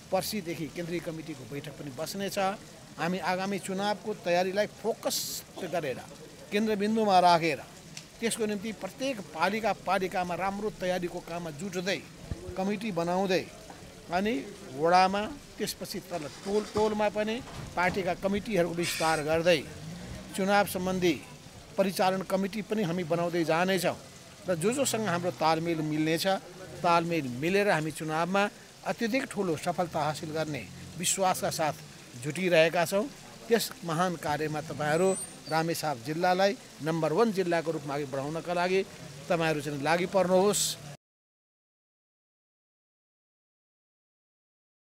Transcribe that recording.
पर्सिदेखि केन्द्रीय कमिटीको बैठक पनि बस्नेछ। हामी आगामी चुनावको तयारीलाई फोकस गरेर केन्द्रबिन्दुमा राखेर त्यसको निम्ति प्रत्येक पालिकामा राम्रो तयारीको काममा जुट्दै कमिटी बनाउँदै अनि वडामा त्यसपछि तल टोलमा पनि पार्टीका कमिटीहरूको विस्तार गर्दै चुनाव सम्बन्धी परिचालन कमिटी पनि हामी बनाउँदै जानेछौँ र जोसँग हाम्रो तालमेल मिल्नेछ, तालमेल मिलेर हामी चुनावमा अत्यधिक ठुलो सफलता हासिल गर्ने विश्वासका साथ जुटिरहेका छौँ। त्यस महान कार्यमा तपाईँहरू रामेछाप जिल्लालाई नम्बर 1 जिल्लाको रूपमा अघि बढाउनका लागि तपाईँहरू चाहिँ लागि पर्नुहोस्।